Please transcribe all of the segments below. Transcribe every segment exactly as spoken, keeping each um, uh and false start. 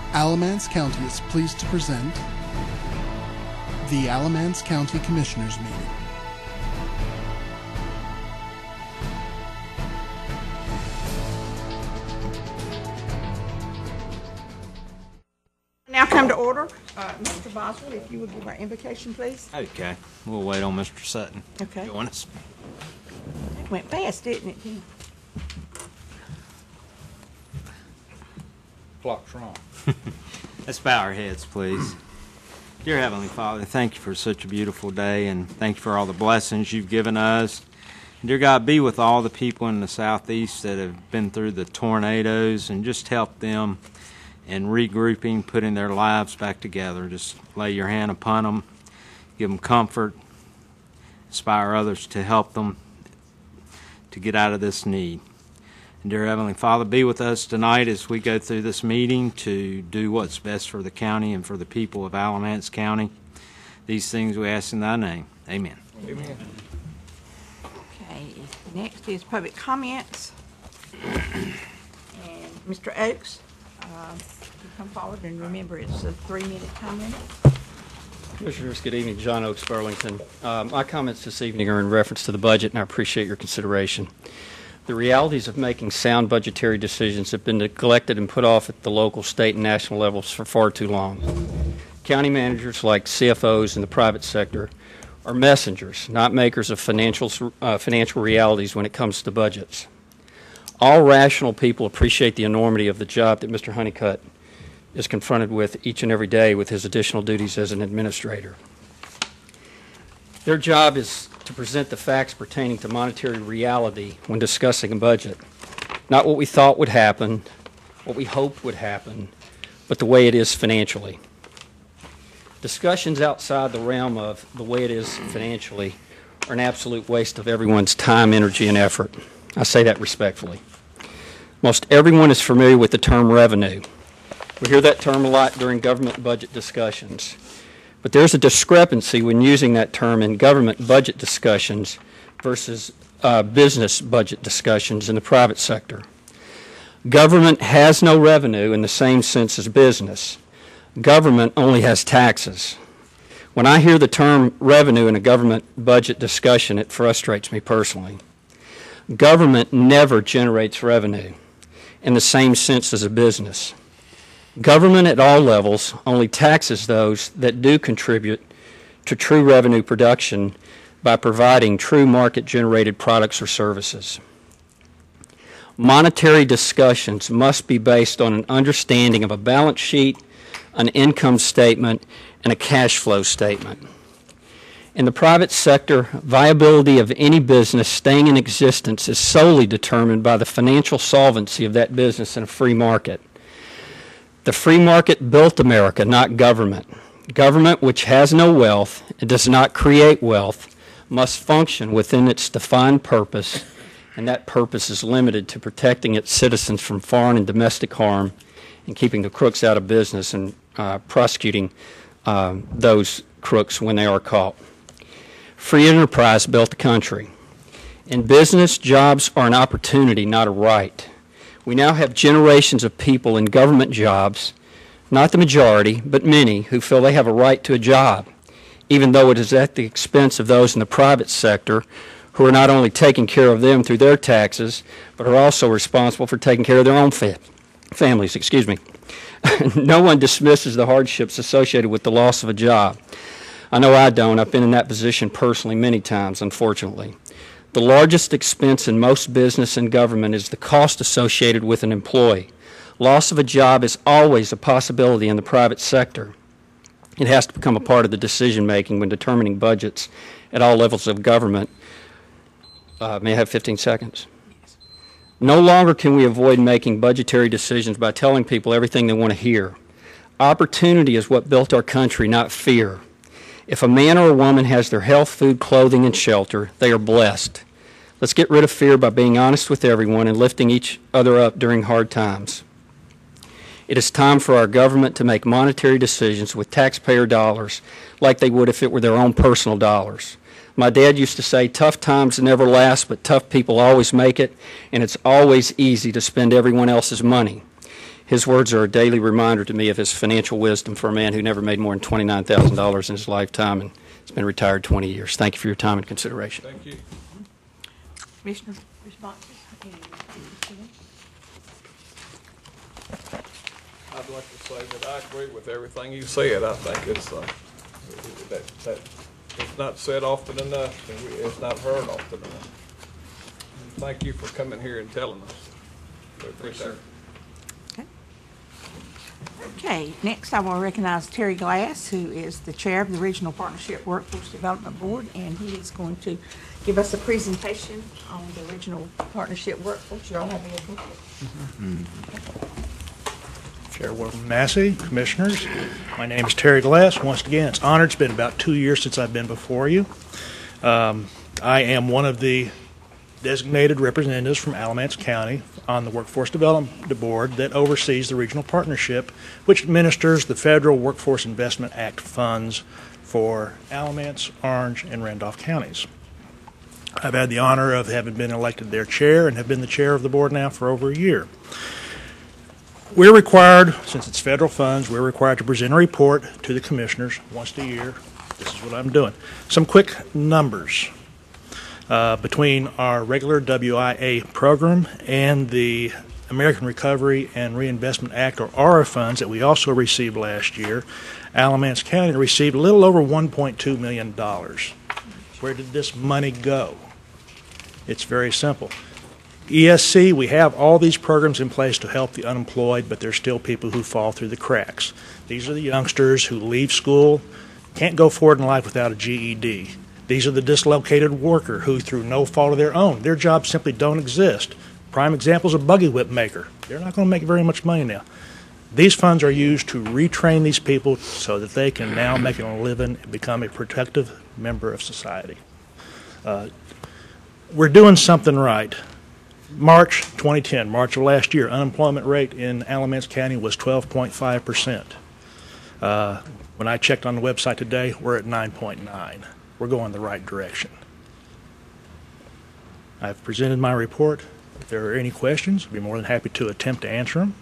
Alamance County is pleased to present the Alamance County Commissioners Meeting. Now come to order. Uh, Mister Boswell, if you would give our invocation, please. Okay. We'll wait on Mister Sutton. Okay. Join us. It went fast, didn't it? Clock's wrong. Let's bow our heads, please. Dear Heavenly Father, thank you for such a beautiful day, and thank you for all the blessings you've given us. And dear God, be with all the people in the southeast that have been through the tornadoes, and just help them in regrouping, putting their lives back together. Just lay your hand upon them, give them comfort, inspire others to help them to get out of this need. And dear Heavenly Father, be with us tonight as we go through this meeting to do what's best for the county and for the people of Alamance County. These things we ask in thy name. Amen. Amen. Okay, next is public comments. And Mister Oakes, uh, you come forward, and remember it's a three-minute time limit. Commissioners, good evening. John Oakes, Burlington. Uh, my comments this evening are in reference to the budget, and I appreciate your consideration. The realities of making sound budgetary decisions have been neglected and put off at the local, state, and national levels for far too long. County managers, like C F Os in the private sector, are messengers, not makers of financial, uh, financial realities when it comes to budgets. All rational people appreciate the enormity of the job that Mister Honeycutt is confronted with each and every day with his additional duties as an administrator. Their job is to present the facts pertaining to monetary reality when discussing a budget. Not what we thought would happen, what we hoped would happen, but the way it is financially. Discussions outside the realm of the way it is financially are an absolute waste of everyone's time, energy, and effort. I say that respectfully. Most everyone is familiar with the term revenue. We hear that term a lot during government budget discussions. But there's a discrepancy when using that term in government budget discussions versus uh, business budget discussions in the private sector. Government has no revenue in the same sense as business. Government only has taxes. When I hear the term revenue in a government budget discussion, it frustrates me personally. Government never generates revenue in the same sense as a business. Government at all levels only taxes those that do contribute to true revenue production by providing true market-generated products or services. Monetary discussions must be based on an understanding of a balance sheet, an income statement, and a cash flow statement. In the private sector, viability of any business staying in existence is solely determined by the financial solvency of that business in a free market. The free market built America, not government. Government, which has no wealth and does not create wealth, must function within its defined purpose, and that purpose is limited to protecting its citizens from foreign and domestic harm and keeping the crooks out of business and uh, prosecuting uh, those crooks when they are caught. Free enterprise built the country. In business, jobs are an opportunity, not a right. We now have generations of people in government jobs, not the majority, but many, who feel they have a right to a job, even though it is at the expense of those in the private sector who are not only taking care of them through their taxes, but are also responsible for taking care of their own fa- families. Excuse me. No one dismisses the hardships associated with the loss of a job. I know I don't. I've been in that position personally many times, unfortunately. The largest expense in most business and government is the cost associated with an employee. Loss of a job is always a possibility in the private sector. It has to become a part of the decision-making when determining budgets at all levels of government. Uh, may I have fifteen seconds? No longer can we avoid making budgetary decisions by telling people everything they want to hear. Opportunity is what built our country, not fear. If a man or a woman has their health, food, clothing, and shelter, they are blessed. Let's get rid of fear by being honest with everyone and lifting each other up during hard times. It is time for our government to make monetary decisions with taxpayer dollars like they would if it were their own personal dollars. My dad used to say, tough times never last, but tough people always make it, and it's always easy to spend everyone else's money. His words are a daily reminder to me of his financial wisdom for a man who never made more than twenty-nine thousand dollars in his lifetime and has been retired twenty years. Thank you for your time and consideration. Thank you. Commissioner responses? I'd like to say that I agree with everything you said. I think it's, uh, that, that, it's not said often enough, and we, it's not heard often enough. Thank you for coming here and telling us. We appreciate it. Okay, next I will recognize Terry Glass, who is the chair of the Regional Partnership Workforce Development Board, and he is going to give us a presentation on the Regional Partnership Workforce. You all have a booklet. Chairwoman Massey, Commissioners, my name is Terry Glass. Once again, it's honored. It's been about two years since I've been before you. Um, I am one of the designated representatives from Alamance County on the Workforce Development Board that oversees the Regional Partnership, which administers the Federal Workforce Investment Act funds for Alamance, Orange, and Randolph counties. I've had the honor of having been elected their chair and have been the chair of the board now for over a year. We're required, since it's federal funds, we're required to present a report to the commissioners once a year. This is what I'm doing. Some quick numbers. Uh, between our regular W I A program and the American Recovery and Reinvestment Act, or A R R A funds, that we also received last year, Alamance County received a little over one point two million dollars. Where did this money go? It's very simple. E S C, we have all these programs in place to help the unemployed, but there's still people who fall through the cracks. These are the youngsters who leave school, can't go forward in life without a G E D. These are the dislocated worker who, through no fault of their own, their jobs simply don't exist. Prime example is a buggy whip maker. They're not going to make very much money now. These funds are used to retrain these people so that they can now make a living and become a productive member of society. Uh, we're doing something right. March twenty ten, March of last year, unemployment rate in Alamance County was twelve point five percent. Uh, when I checked on the website today, we're at nine point nine. We're going the right direction. I've presented my report. If there are any questions, I'd be more than happy to attempt to answer them.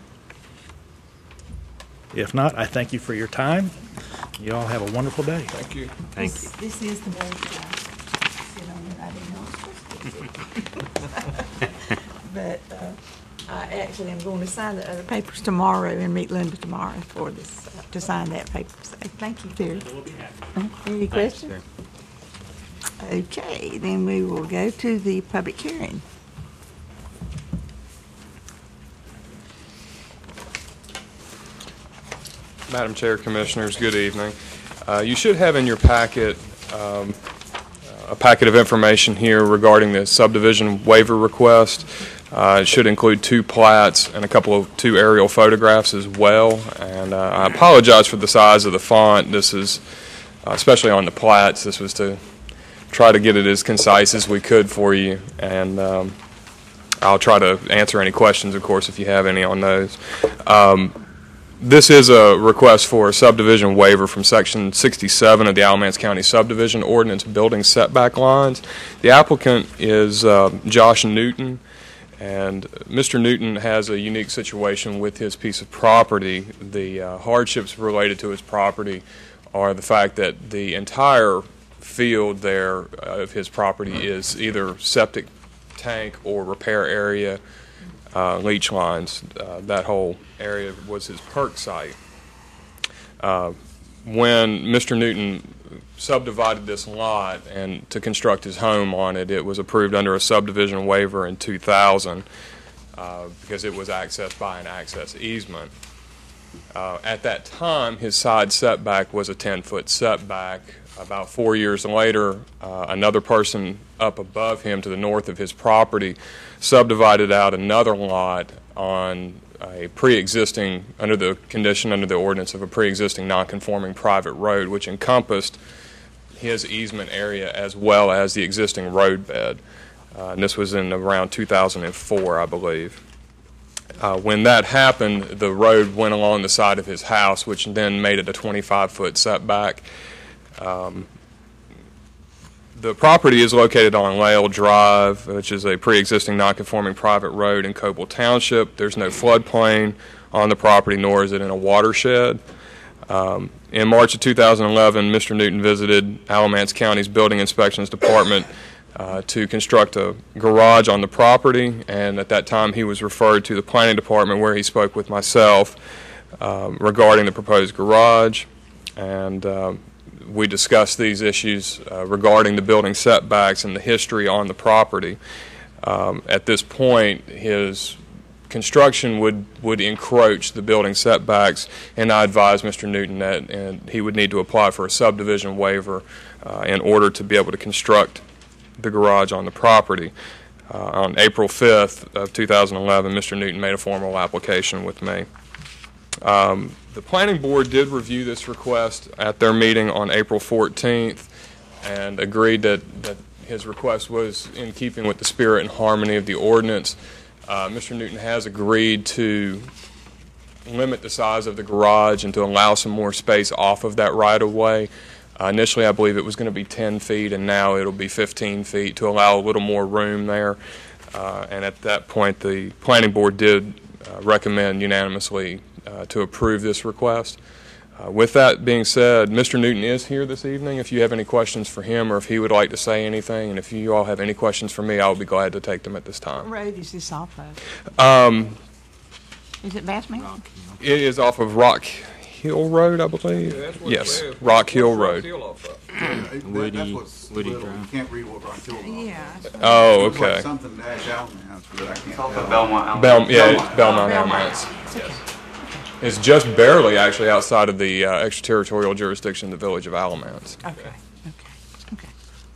If not, I thank you for your time. You all have a wonderful day. Thank you. Thank This- you. This is the way that I sit on it. I didn't know I was supposed to. But uh, I actually am going to sign the other papers tomorrow and meet Linda tomorrow for this, uh, to sign that paper. So thank you, Terry. Uh, Any questions? Okay, then we will go to the public hearing. Madam Chair, Commissioners, good evening. Uh, you should have in your packet um, a packet of information here regarding the subdivision waiver request. Uh, it should include two plats and a couple of two aerial photographs as well. And uh, I apologize for the size of the font. This is, uh, especially on the plats, this was to try to get it as concise as we could for you. And um, I'll try to answer any questions, of course, if you have any on those. Um, This is a request for a subdivision waiver from Section sixty-seven of the Alamance County Subdivision Ordinance, building setback lines. The applicant is uh, Josh Newton, and Mister Newton has a unique situation with his piece of property. The uh, hardships related to his property are the fact that the entire field there of his property is either septic tank or repair area. Uh, leach lines. Uh, that whole area was his perk site. Uh, when Mister Newton subdivided this lot and to construct his home on it, it was approved under a subdivision waiver in two thousand uh, because it was accessed by an access easement. Uh, at that time, his side setback was a ten-foot setback. About four years later, uh, another person up above him to the north of his property subdivided out another lot on a pre-existing, under the condition under the ordinance of a pre-existing non-conforming private road, which encompassed his easement area as well as the existing road bed. Uh, and this was in around two thousand four, I believe. Uh, when that happened, the road went along the side of his house, which then made it a twenty-five foot setback. Um, The property is located on Lael Drive, which is a pre-existing non-conforming private road in Coble Township. There's no floodplain on the property, nor is it in a watershed. Um, in March of two thousand eleven, Mister Newton visited Alamance County's Building Inspections Department uh, to construct a garage on the property, and at that time he was referred to the Planning Department, where he spoke with myself um, regarding the proposed garage, and um, we discussed these issues uh, regarding the building setbacks and the history on the property. Um, at this point, his construction would, would encroach the building setbacks, and I advised Mister Newton that and he would need to apply for a subdivision waiver uh, in order to be able to construct the garage on the property. Uh, on April fifth of two thousand eleven, Mister Newton made a formal application with me. Um, the Planning Board did review this request at their meeting on April fourteenth and agreed that, that his request was in keeping with the spirit and harmony of the ordinance. Uh, Mister Newton has agreed to limit the size of the garage and to allow some more space off of that right-of-way. Uh, initially, I believe it was going to be ten feet, and now it'll be fifteen feet to allow a little more room there. Uh, and at that point, the Planning Board did uh, recommend unanimously uh, to approve this request. Uh, with that being said, Mister Newton is here this evening. If you have any questions for him or if he would like to say anything, and if you all have any questions for me, I will be glad to take them at this time. What road is this off of? Um, Is it Bass Mountain? it is off of Rock Hill Road, I believe. Yeah, that's what it Yes, says. Rock Hill What's Rock Road. Hill off of? That- Woody- that's what's Woody little. Drive. You can't read what Rock Hill is. Yeah. Oh, Looks like okay. something dash out now, but I can't It's off tell. of Belmont. Bel- yeah, it's Belmont. Belmont Belmont. Alamance. It's just barely actually outside of the uh, extraterritorial jurisdiction of the village of Alamance. Okay, okay, okay.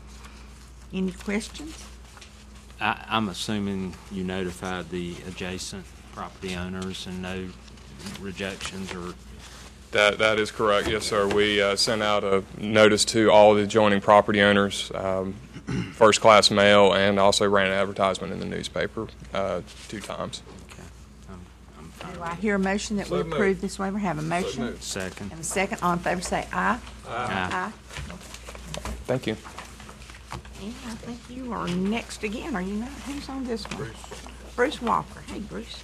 Any questions? I, I'm assuming you notified the adjacent property owners and no rejections or, That that is correct, yes, sir. We uh, sent out a notice to all the adjoining property owners, um, first-class mail, and also ran an advertisement in the newspaper uh, two times. okay. I'm, I'm fine. Do I hear a motion that we So moved. approve this waiver? Have a motion? moved. Second. And a second, all in favor say aye. Aye. Thank you. And I think you are next again, are you not? Who's on this one? Bruce Walker. Hey, Bruce.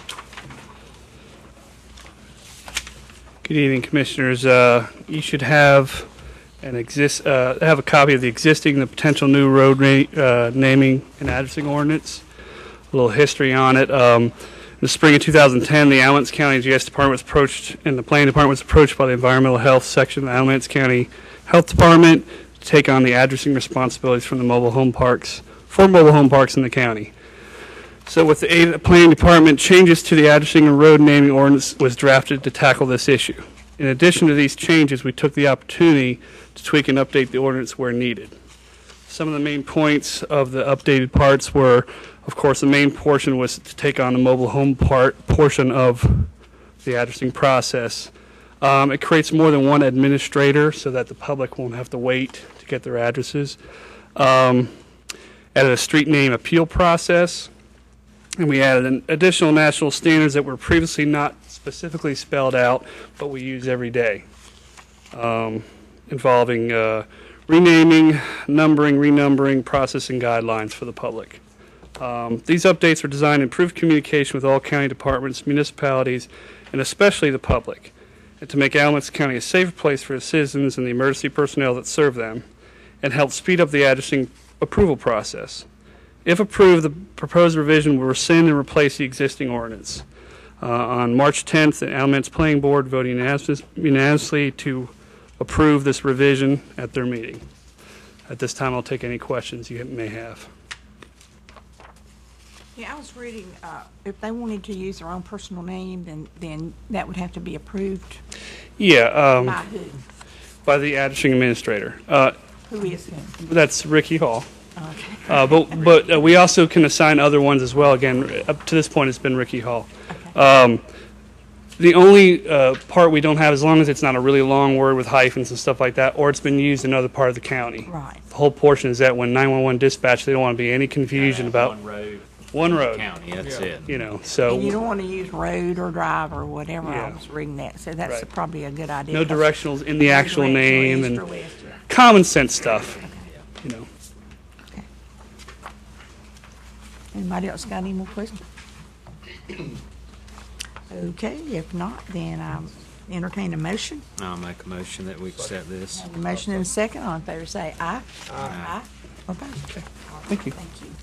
Good evening, Commissioners. Uh, You should have an exist, uh, have a copy of the existing and the potential new road na- uh, naming and addressing ordinance. A little history on it. Um, In the spring of two thousand ten, the Alamance County G S Department was approached, and the Planning Department was approached by the Environmental Health Section of the Alamance County Health Department to take on the addressing responsibilities from the mobile home parks, for mobile home parks in the county. So with the aid of the Planning Department, changes to the addressing and road naming ordinance was drafted to tackle this issue. In addition to these changes, we took the opportunity to tweak and update the ordinance where needed. Some of the main points of the updated parts were, of course, the main portion was to take on the mobile home part portion of the addressing process. Um, it creates more than one administrator so that the public won't have to wait to get their addresses. Um, added a street name appeal process. And we added an additional national standards that were previously not specifically spelled out, but we use every day, um, involving uh, renaming, numbering, renumbering, processing guidelines for the public. Um, these updates are designed to improve communication with all county departments, municipalities, and especially the public, and to make Alamance County a safer place for its citizens and the emergency personnel that serve them, and help speed up the addressing approval process. If approved, the proposed revision will rescind and replace the existing ordinance. Uh, on March tenth, the Alamance Planning Board voted unanimous- unanimously to approve this revision at their meeting. At this time, I'll take any questions you may have. Yeah, I was reading, uh, if they wanted to use their own personal name, then, then that would have to be approved Yeah, um, by who? by the addressing administrator. Uh, Who is who? that's Ricky Hall. Okay. Uh, but but uh, we also can assign other ones as well. Again, up to this point, it's been Ricky Hall. Um, the only uh, part we don't have, as long as it's not a really long word with hyphens and stuff like that, or it's been used in another part of the county. Right. The whole portion is that when nine one one dispatch, they don't want to be any confusion about one road, one road. county, that's it. You know, And you so don't want to use road or drive or whatever. I Yeah. was reading that, so that's Right. probably a good idea. no directionals in the No actual directional, name east and or west, yeah. common sense stuff. you know. Anybody else got any more questions? Okay, if not, then um, entertain a motion. I'll make a motion that we accept this. Have a motion and a second. All in favor say aye. Aye. Opposed? Okay. Thank you. Thank you.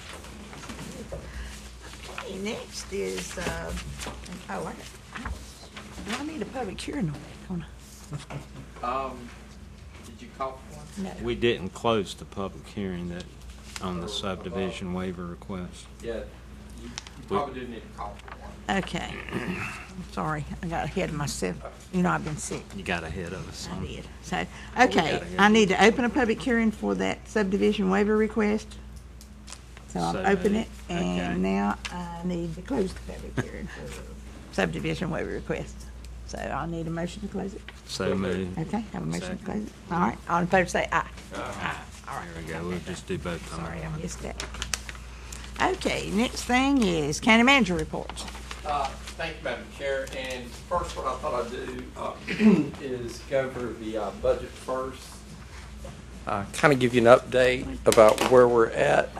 Okay, next is, uh, oh, I, do I need a public hearing on that? Don't I? Um, did you call for one? No. We didn't close the public hearing that, on the subdivision waiver request. Yeah, you you probably do need to call for one. Okay. I'm sorry, I got ahead of myself. You know, I've been sick. You got ahead of us. I huh? did. So, okay, I need to open a public hearing for that subdivision waiver request. So I'll So open it, moved. Okay. and now I need to close the public hearing for the subdivision waiver request. So I'll need a motion to close it. So moved. Okay, have a motion to Second. close it. All right, all in favor say aye. Aye. All right. There we go. We'll just do both of them. Sorry, I missed that. Okay, next thing is county manager reports. Uh, Thank you, Madam Chair. And first, what I thought I'd do uh, is go over the uh, budget first. Uh, Kind of give you an update about where we're at.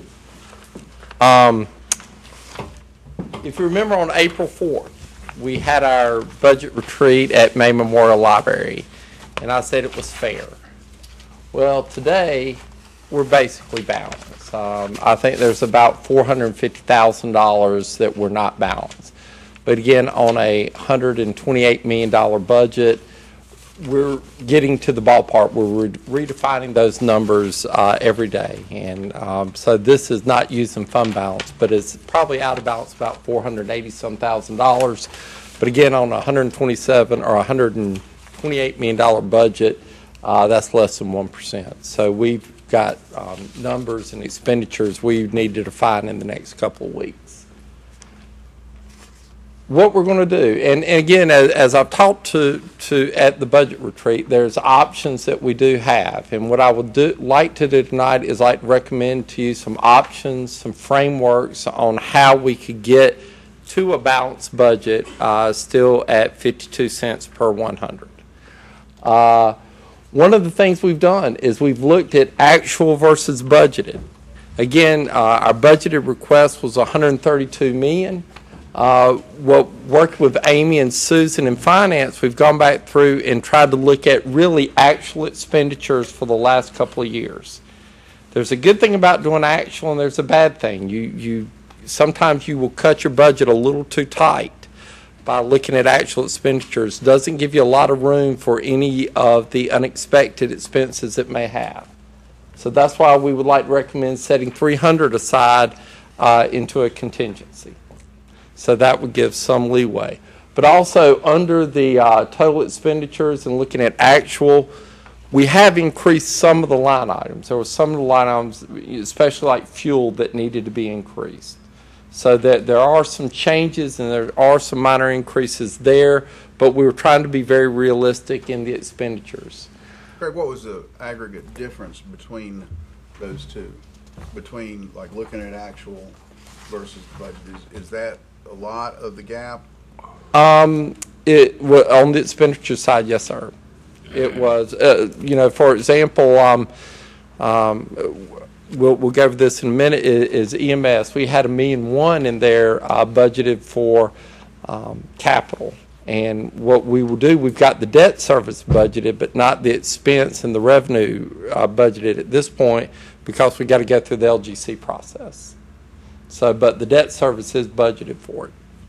Um, If you remember, on April fourth, we had our budget retreat at May Memorial Library, and I said it was fair. Well, today, we're basically balanced. Um, I think there's about four hundred fifty thousand dollars that we're not balanced. But again, on a one hundred twenty-eight million dollars budget, we're getting to the ballpark. We're re- redefining those numbers uh, every day. And um, so this is not using fund balance, but it's probably out of balance about four hundred eighty some thousand dollars. But again, on a one hundred twenty-seven or one hundred twenty-eight million dollars budget, uh, that's less than one percent. So we've got um, numbers and expenditures we need to define in the next couple of weeks. What we're going to do, and, and again, as, as I've talked to, to at the budget retreat, there's options that we do have. And what I would do, like to do tonight is like to recommend to you some options, some frameworks on how we could get to a balanced budget uh, still at fifty-two cents per one hundred. Uh, One of the things we've done is we've looked at actual versus budgeted. Again, uh, our budgeted request was one hundred thirty-two million dollars. Uh, what worked with Amy and Susan in finance, we've gone back through and tried to look at really actual expenditures for the last couple of years. There's a good thing about doing actual, and there's a bad thing. You, you sometimes you will cut your budget a little too tight by looking at actual expenditures. Doesn't give you a lot of room for any of the unexpected expenses it may have. So that's why we would like to recommend setting three hundred aside uh, into a contingency. So that would give some leeway. But also under the uh, total expenditures and looking at actual, we have increased some of the line items. There were some of the line items, especially like fuel, that needed to be increased. So that there are some changes and there are some minor increases there, but we were trying to be very realistic in the expenditures. Greg, what was the aggregate difference between those two? Between like looking at actual versus budget? Is, is that a lot of the gap? Um, it wa- on the expenditure side, yes, sir. It was, uh, you know, for example, um, um, we'll, we'll go over this in a minute, is, is E M S. We had a million one in there uh, budgeted for um, capital. And what we will do, we've got the debt service budgeted, but not the expense and the revenue uh, budgeted at this point because we've got to go through the L G C process. So, but the debt service is budgeted for it.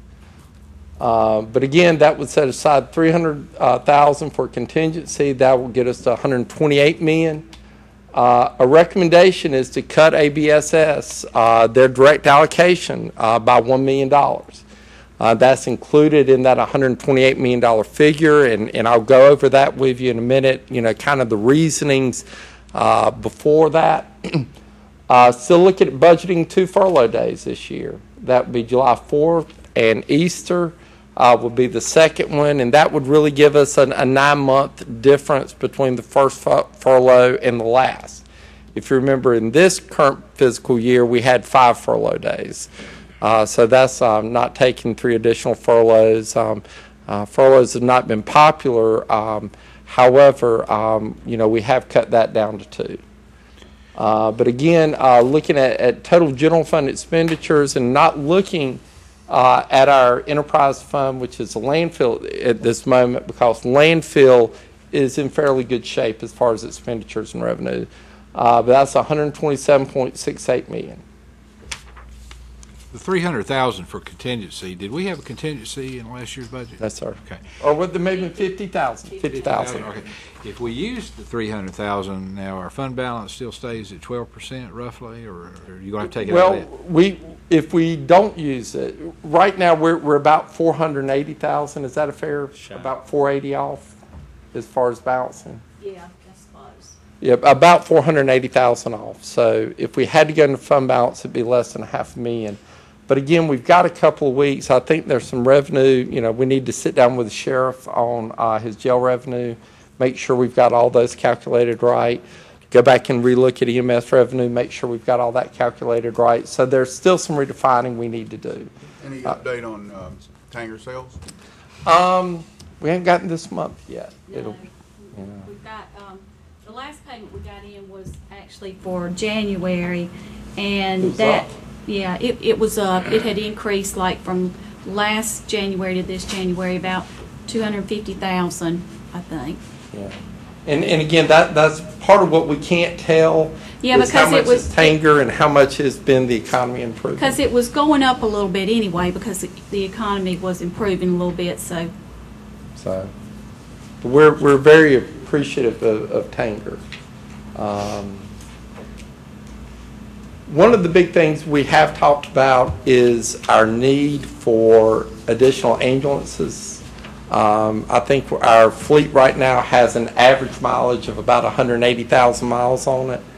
Uh, but again, that would set aside three hundred thousand dollars for contingency. That will get us to one hundred twenty-eight million dollars. Uh, a recommendation is to cut A B S S, uh, their direct allocation, uh, by one million dollars. Uh, that's included in that one hundred twenty-eight million dollars figure, and, and I'll go over that with you in a minute, you know, kind of the reasonings uh, before that. uh, still looking at budgeting two furlough days this year. That would be July fourth, and Easter uh, would be the second one, and that would really give us an, a nine-month difference between the first fu- furlough and the last. If you remember, in this current fiscal year, we had five furlough days. Uh, so that's um, not taking three additional furloughs. Um, uh, furloughs have not been popular. Um, however, um, you know, we have cut that down to two. Uh, But again, uh, looking at, at total general fund expenditures and not looking uh, at our enterprise fund, which is a landfill at this moment, because landfill is in fairly good shape as far as expenditures and revenue. Uh, But that's one hundred twenty-seven point six eight million. The three hundred thousand for contingency, did we have a contingency in last year's budget? Yes, sir. Okay. Or with the maybe fifty thousand, fifty thousand. Okay. If we use the three hundred thousand, now our fund balance still stays at twelve percent roughly, or are you going to have to take it out of Well, that? we, if we don't use it, right now, we're, we're about four hundred eighty thousand. Is that a fair, about four eighty off as far as balancing? Yeah, that's close. Yeah, about four hundred eighty thousand off. So if we had to go into fund balance, it'd be less than a half a million. But again, we've got a couple of weeks. I think there's some revenue. You know, we need to sit down with the sheriff on uh, his jail revenue, make sure we've got all those calculated right. Go back and relook at E M S revenue, make sure we've got all that calculated right. So there's still some redefining we need to do. Any update on um, Tanger sales? Um, we haven't gotten this month yet. No, It'll, you know. we've got, um, the last payment we got in was actually for January, and It was that, up. yeah, it, it was up. It had increased like from last January to this January, about two hundred fifty thousand, I think. Yeah. And, and again, that, that's part of what we can't tell. Yeah, is how because it much was- is Tanger and how much has been the economy improving. Because it was going up a little bit anyway, because the, the economy was improving a little bit, so. So, but we're, we're very appreciative of, of Tanger. Um, one of the big things we have talked about is our need for additional ambulances. Um, I think our fleet right now has an average mileage of about one hundred eighty thousand miles on it.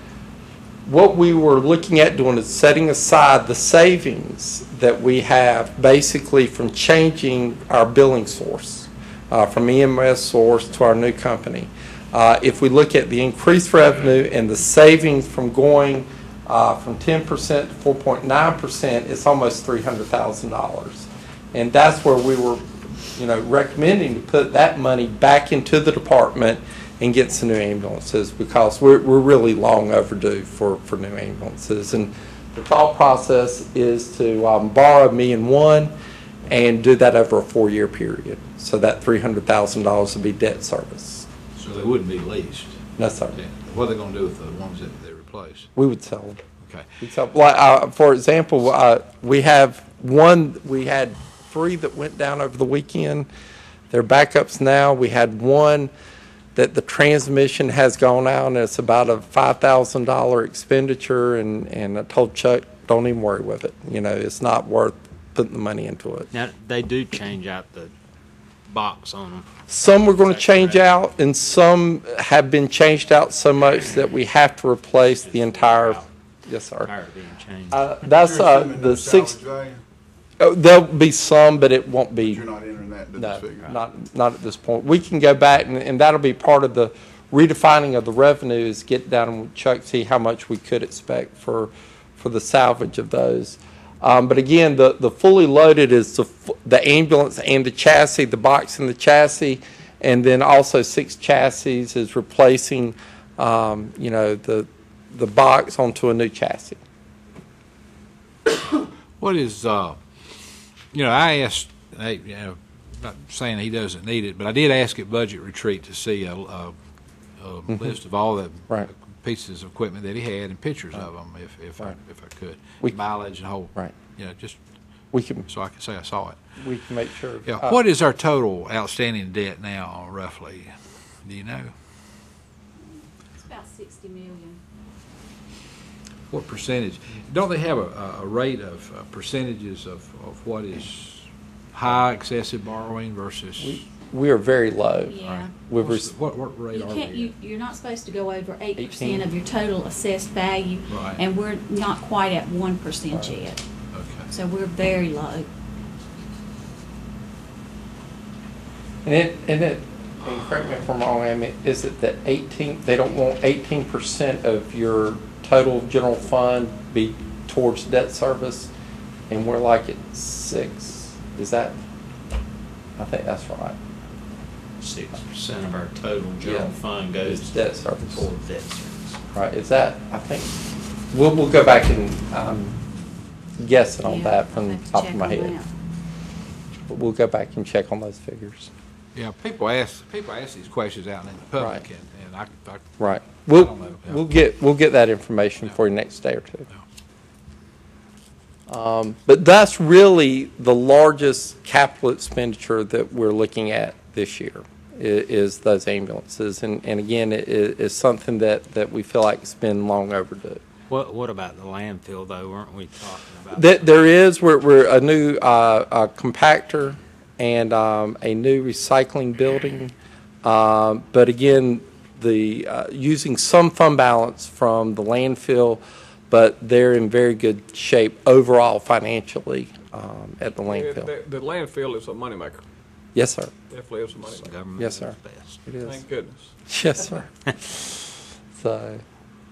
What we were looking at doing is setting aside the savings that we have basically from changing our billing source uh, from E M S source to our new company. Uh, if we look at the increased revenue and the savings from going uh, from ten percent to four point nine percent, it's almost three hundred thousand dollars. And that's where we were, you know, recommending to put that money back into the department and get some new ambulances, because we're, we're really long overdue for, for new ambulances. And the thought process is to um, borrow a million one and do that over a four-year period. So that three hundred thousand dollars would be debt service. So they wouldn't be leased? No, sir. Yeah. What are they going to do with the ones that they replace? We would sell them. Okay. We'd sell, like, uh, for example, uh, we have one, we had three that went down over the weekend. They're backups now. We had one that the transmission has gone out, and it's about a five thousand dollar expenditure, and, and I told Chuck, don't even worry with it. You know, it's not worth putting the money into it. Now, they do change out the box on them. Some we're going to Is that change correct? out, and some have been changed out so much that we have to replace the entire, yes, sir. Tired of being changed. Uh, That's You're uh, assuming the no six, salvage value? oh, there'll be some, but it won't be. You're not entering that into No, this figure? not, not at this point. We can go back, and, and that'll be part of the redefining of the revenue, is get down with Chuck, see how much we could expect for, for the salvage of those. Um, but again, the, the fully loaded is the, f- the ambulance and the chassis, the box and the chassis, and then also six chassis is replacing, um, you know, the, the box onto a new chassis. What is, uh, you know, I asked, I, you know, not saying he doesn't need it, but I did ask at Budget Retreat to see a, a, a list of all the Right. pieces of equipment that he had and pictures of them, if, if I, Right. if I could. We- Mileage and whole, Right. you know, just We can, so I can say I saw it. we can make sure. Yeah, uh, what is our total outstanding debt now, roughly? Do you know? It's about sixty million. What percentage? Don't they have a, a rate of uh, percentages of, of what is high excessive borrowing versus? We, we are very low. Yeah. We've What's rec- the- What, what rate You are can't, we you, at? you're not supposed to go over eight eighteen. percent of your total assessed value. Right. And we're not quite at one percent yet, Okay. so we're very low. And it, and it, and correct me if I'm wrong, Amy, is it that eighteen, they don't want eighteen percent of your total general fund be towards debt service, and we're like at six, is that, I think that's right. Six percent of our total general Yeah. fund It's goes debt service. toward debt service. Right, is that, I think, we'll, we'll go back and, um, guessing on Yeah, that I'll from the have to top of check my on head. that. But we'll go back and check on those figures. Yeah, people ask, people ask these questions out in the public, Right. and, and I, I, Right. I We'll, don't know. Yeah. we'll get, we'll get that information Yeah. for you next day or two. Um, But that's really the largest capital expenditure that we're looking at this year, i- is those ambulances. And, and again, it it is something that, that we feel like has been long overdue. What, what about the landfill, though? Weren't we talking about? There, there is, we're, we're a new uh, uh, compactor and um, a new recycling building. Um, But again, the, uh, using some fund balance from the landfill, but they're in very good shape overall financially um, at the Yeah, landfill. The the landfill is a moneymaker. Yes, sir. Definitely is a moneymaker. Government Yes, is sir. best. It is. Thank goodness. Yes, sir. So,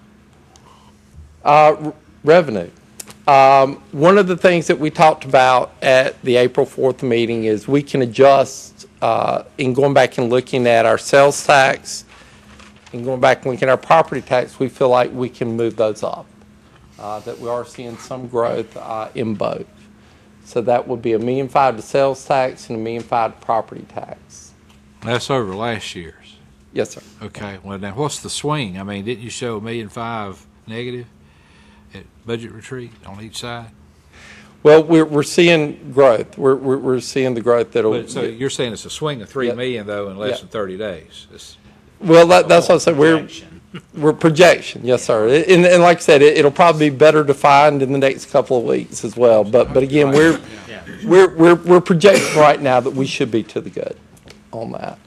uh, r- revenue. Um, one of the things that we talked about at the April fourth meeting is we can adjust, uh, in going back and looking at our sales tax and going back and looking at our property tax, we feel like we can move those up. Uh, that we are seeing some growth, uh, in both. So that would be a million five to sales tax and a million five to property tax. That's over last year's. Yes, sir. Okay, well, now, what's the swing? I mean, didn't you show a million five negative at budget retreat on each side? Well, we're, we're seeing growth. We're, we're, we're seeing the growth that'll. But, so you're saying it's a swing of three Yeah. million, though, in less Yeah. than thirty days? It's- Well, that, that's what I said. We're, we're projection. Yes, sir. And, and like I said, it, it'll probably be better defined in the next couple of weeks as well. But, but again, we're, we're, we're, we're projecting right now that we should be to the good on that.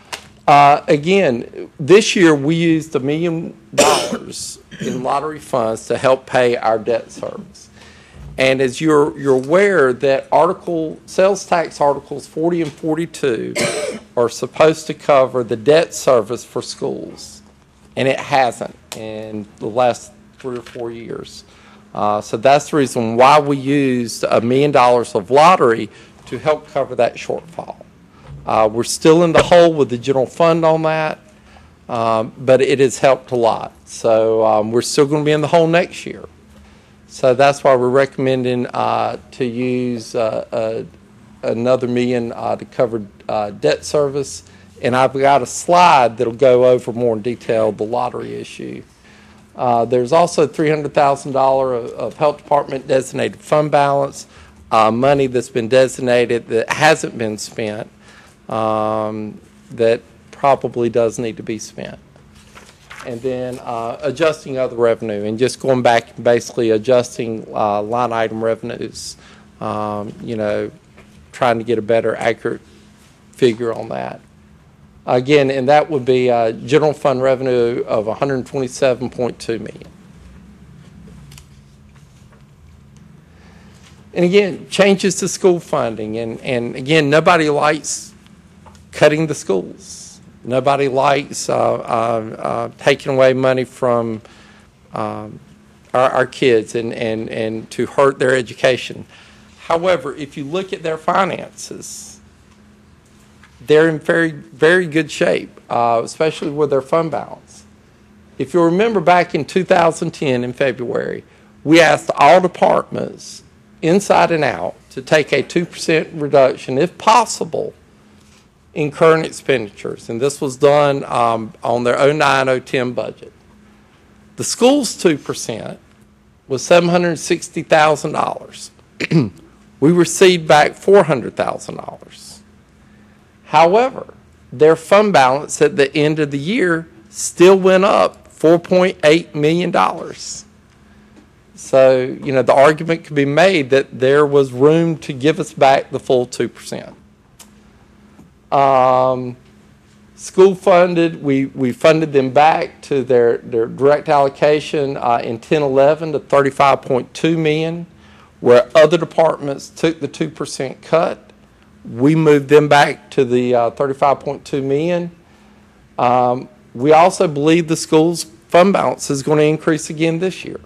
Uh, again, this year we used a million dollars in lottery funds to help pay our debt service. And as you're, you're aware that article, sales tax articles forty and forty-two are supposed to cover the debt service for schools. And it hasn't in the last three or four years. Uh, so that's the reason why we used a million dollars of lottery to help cover that shortfall. Uh, we're still in the hole with the general fund on that, um, but it has helped a lot. So um, we're still going to be in the hole next year. So that's why we're recommending uh, to use uh, uh, another million uh, to cover uh, debt service. And I've got a slide that'll go over more in detail the lottery issue. Uh, there's also three hundred thousand dollars of, of health department designated fund balance, uh, money that's been designated that hasn't been spent, um, that probably does need to be spent. And then uh, adjusting other revenue and just going back and basically adjusting uh, line item revenues, um, you know, trying to get a better accurate figure on that. Again, and that would be uh, general fund revenue of one hundred twenty-seven point two million dollars. And again, changes to school funding. And, and again, nobody likes cutting the schools. Nobody likes uh, uh, uh, taking away money from um, our, our kids and, and, and to hurt their education. However, if you look at their finances, they're in very, very good shape, uh, especially with their fund balance. If you remember back in two thousand ten in February, we asked all departments inside and out to take a two percent reduction, if possible, in current expenditures. And this was done um, on their oh nine oh ten budget. The school's two percent was seven hundred sixty thousand dollars. We received back four hundred thousand dollars. However, their fund balance at the end of the year still went up four point eight million dollars. So, you know, the argument could be made that there was room to give us back the full two percent. Um, school funded, we, we funded them back to their, their direct allocation uh, in ten eleven to thirty-five point two million dollars, where other departments took the two percent cut. We moved them back to the uh, thirty-five point two million dollars. Um, we also believe the school's fund balance is going to increase again this year.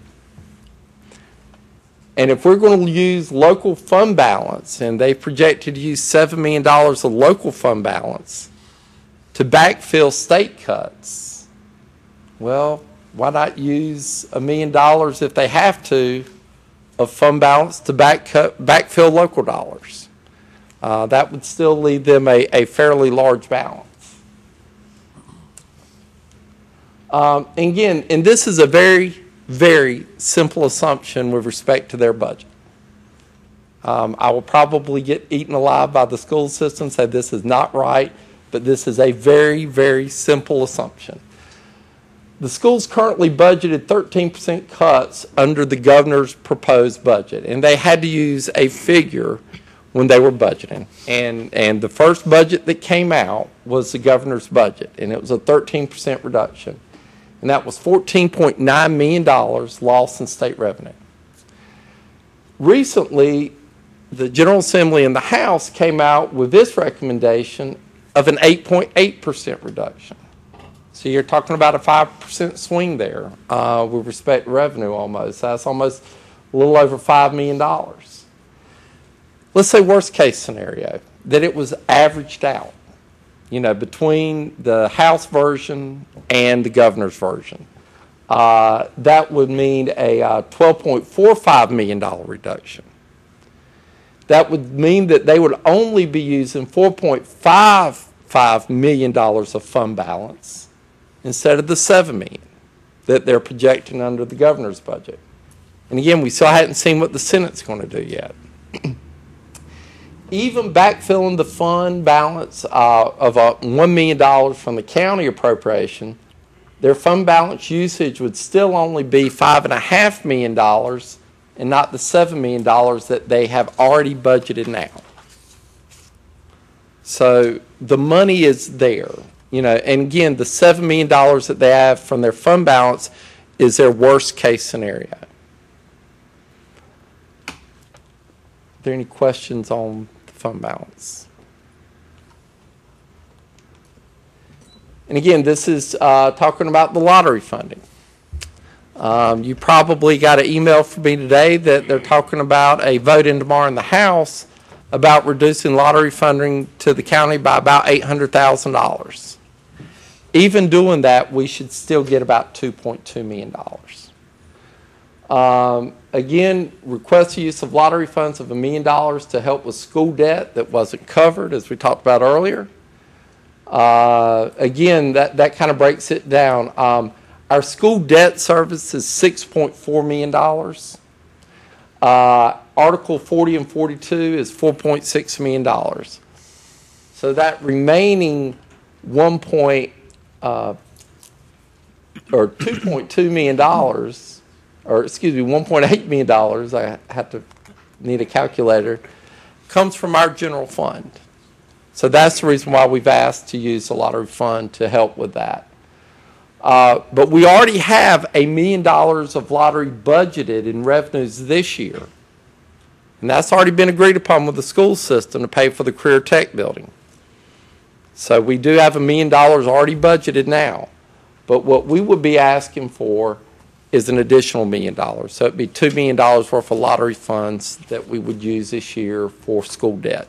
And if we're going to use local fund balance, and they projected to use seven million dollars of local fund balance to backfill state cuts, well, Why not use a million dollars if they have to of fund balance to back backfill local dollars? Uh, that would still leave them a, a fairly large balance. Um, and again, and this is a very, very simple assumption with respect to their budget. Um, I will probably get eaten alive by the school system, say this is not right, but this is a very, very simple assumption. The school's currently budgeted thirteen percent cuts under the governor's proposed budget, and they had to use a figure when they were budgeting. And, and the first budget that came out was the governor's budget, and it was a thirteen percent reduction. And that was fourteen point nine million dollars lost in state revenue. Recently, the General Assembly and the House came out with this recommendation of an eight point eight percent reduction. So you're talking about a five percent swing there uh, with respect to revenue almost. That's almost a little over five million dollars. Let's say worst case scenario, that it was averaged out, you know, between the House version and the governor's version. Uh, that would mean a uh, twelve point four five million dollars reduction. That would mean that they would only be using four point five five million dollars of fund balance instead of the seven million dollars that they're projecting under the governor's budget. And again, we still hadn't seen what the Senate's going to do yet. Even backfilling the fund balance uh, of uh, one million dollars from the county appropriation, their fund balance usage would still only be five point five million dollars and not the seven million dollars that they have already budgeted now. So the money is there. You know, and again, the seven million dollars that they have from their fund balance is their worst case scenario. Are there any questions on the fund balance? And again, this is uh, talking about the lottery funding. Um, you probably got an email from me today that they're talking about a vote in tomorrow in the House about reducing lottery funding to the county by about eight hundred thousand dollars. Even doing that, we should still get about two point two million dollars. Um, again, request the use of lottery funds of a million dollars to help with school debt that wasn't covered, as we talked about earlier. Uh, again, that, that kind of breaks it down. Um, our school debt service is six point four million dollars. Uh, Article forty and forty-two is four point six million dollars. So that remaining one point uh, or two point two million dollars, or excuse me, one point eight million dollars, I have to need a calculator, comes from our general fund. So that's the reason why we've asked to use the lottery fund to help with that. Uh, but we already have a million dollars of lottery budgeted in revenues this year. And that's already been agreed upon with the school system to pay for the Career Tech building. So we do have a million dollars already budgeted now. But what we would be asking for is an additional million dollars. So it'd be two million dollars worth of lottery funds that we would use this year for school debt.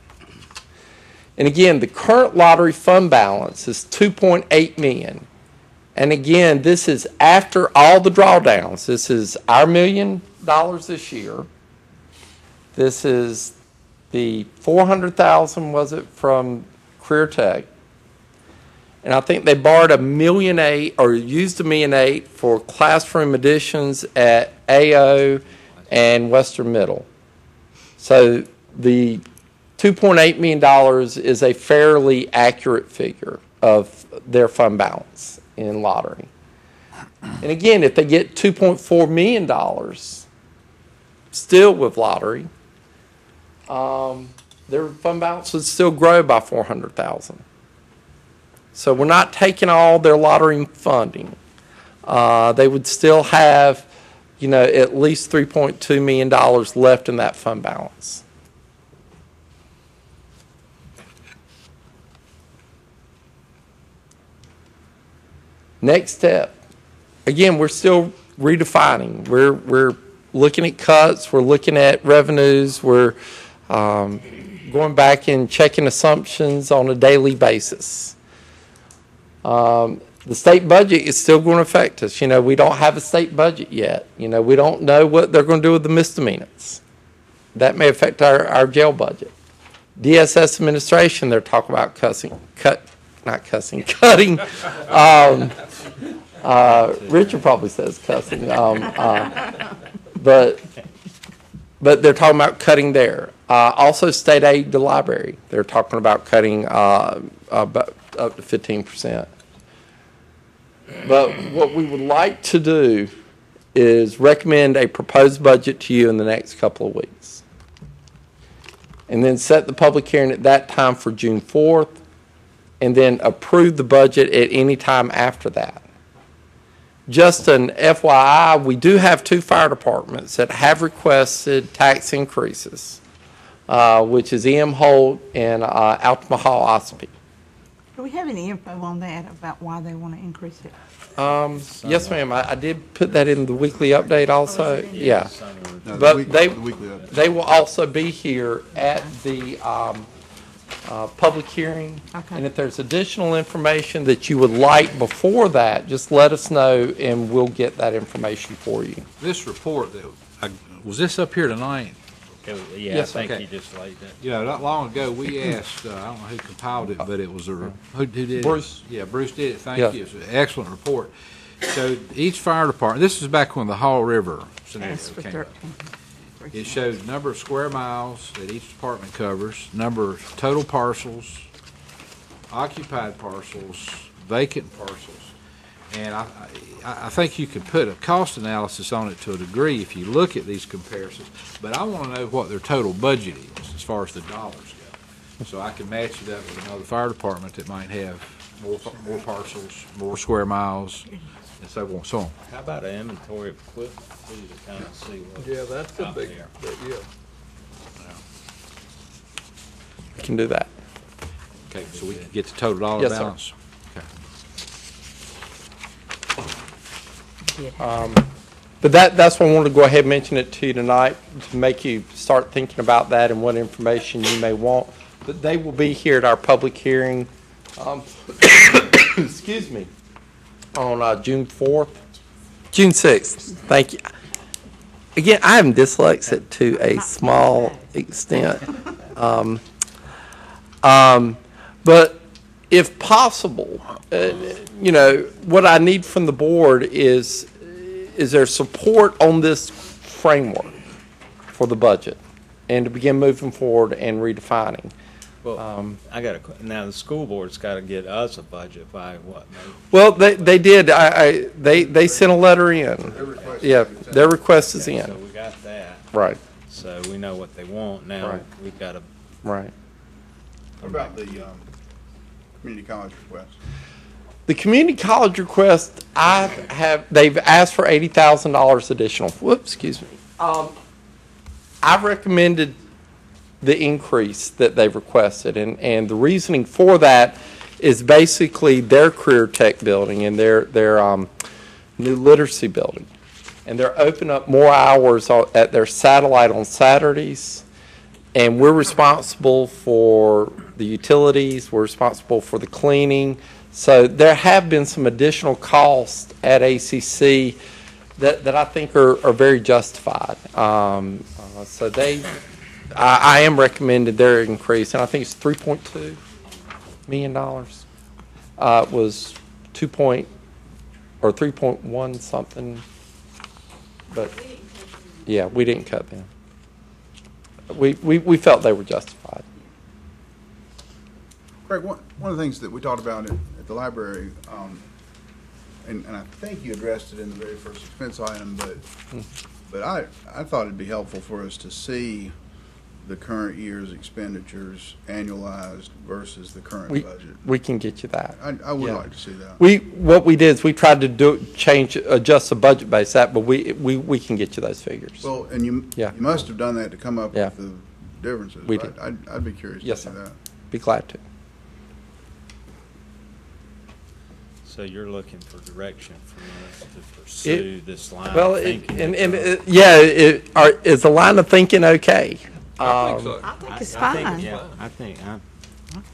And again, the current lottery fund balance is two point eight million dollars. And again, this is after all the drawdowns. This is our million dollars this year. This is the four hundred thousand dollars, was it, from Career Tech. And I think they borrowed a million eight, or used a million eight for classroom additions at A O and Western Middle. So the two point eight million dollars is a fairly accurate figure of their fund balance in lottery. And again, if they get two point four million dollars still with lottery, um, their fund balance would still grow by four hundred thousand dollars. So we're not taking all their lottery funding. Uh, they would still have, you know, at least three point two million dollars left in that fund balance. Next step, again, we're still redefining. We're, we're looking at cuts. We're looking at revenues. We're um, going back and checking assumptions on a daily basis. Um, the state budget is still going to affect us. You know, we don't have a state budget yet. You know, we don't know what they're going to do with the misdemeanors. That may affect our, our jail budget. D S S administration, they're talking about cussing, cut, not cussing, cutting. Um, uh, Richard probably says cussing. Um, uh, but, but they're talking about cutting there. Uh, also, state aid to library. They're talking about cutting uh, about up to fifteen percent. But what we would like to do is recommend a proposed budget to you in the next couple of weeks. And then set the public hearing at that time for June fourth, and then approve the budget at any time after that. Just an F Y I, we do have two fire departments that have requested tax increases, uh, which is E M Holt and uh, Altamaha Ospey. Do we have any info on that about why they want to increase it? Um, yes, ma'am. I, I did put that in the weekly update also. Yeah. No, the But week- they, the weekly update. they will also be here at the, um, uh, public hearing. Okay. And if there's additional information that you would like before that, just let us know and we'll get that information for you. This report, that I- was this up here tonight? Yeah, I Yes, think okay. you just laid that. You know, not long ago, we asked, uh, I don't know who compiled it, but it was a, re- who, who did it? Bruce. Yeah, Bruce did it, thank Yeah. you. It's an excellent report. So each fire department, this is back when the Hall River scenario Ask for came up. thirteen. It shows number of square miles that each department covers, number of total parcels, occupied parcels, vacant parcels. And I, I, I think you could put a cost analysis on it to a degree if you look at these comparisons, but I want to know what their total budget is as far as the dollars go. So I can match it up with another fire department that might have more, more parcels, more square miles, and so on, so on. How about an inventory of equipment, too, to kind of see what's Yeah, that's a out big, there? big- yeah. We can do that. Okay, so we can get the total dollar Yes, sir. balance? Okay. But that, that's why I wanted to go ahead and mention it to you tonight, to make you start thinking about that and what information you may want. But they will be here at our public hearing, um, excuse me, on uh, June fourth, June sixth. Thank you. Again, I am dyslexic to a small extent. Um, um, but if possible, uh, you know, what I need from the board is, is there support on this framework for the budget and to begin moving forward and redefining? Well, I got a, que- now the school board's got to get us a budget by what, May? Well, they, they did. I, I, they, they sent a letter in. Yeah, their request is Okay, in. So we got that, Right, so we know what they want. Now, Right. we've got to, right. What about the um, community college request? The community college request, I have, they've asked for eighty thousand dollars additional. Whoops, excuse me. Um, I recommended the increase that they've requested, and, and the reasoning for that is basically their career tech building and their, their, um, new literacy building. And they're opening up more hours on- at their satellite on Saturdays, and we're responsible for the utilities, we're responsible for the cleaning. So there have been some additional costs at A C C that, that I think are, are very justified. Um, uh, so they, I, I am recommending their increase, and I think it's three point two million dollars. Uh, it was two point, or three point one something, but, yeah, we didn't cut them. We, we, we felt they were justified. Craig, one, one of the things that we talked about at, at the library, um, and, and I think you addressed it in the very first expense item, but, but I, I thought it'd be helpful for us to see the current year's expenditures annualized versus the current We, budget. we can get you that. I, I would Yeah. like to see that. We, what we did is we tried to do, change, adjust the budget base that, but we, we, we can get you those figures. Well, and you, Yeah. you must have done that to come up Yeah. with the differences. We right? did. I'd, I'd be curious to Yes, see sir. that. Be glad to. so you're looking for direction from us to pursue this line of Well, it, thinking. and, and, it- yeah, it, are, is the line of thinking okay? I think Um, so. I think it's I think- fine. Yeah, I think, I,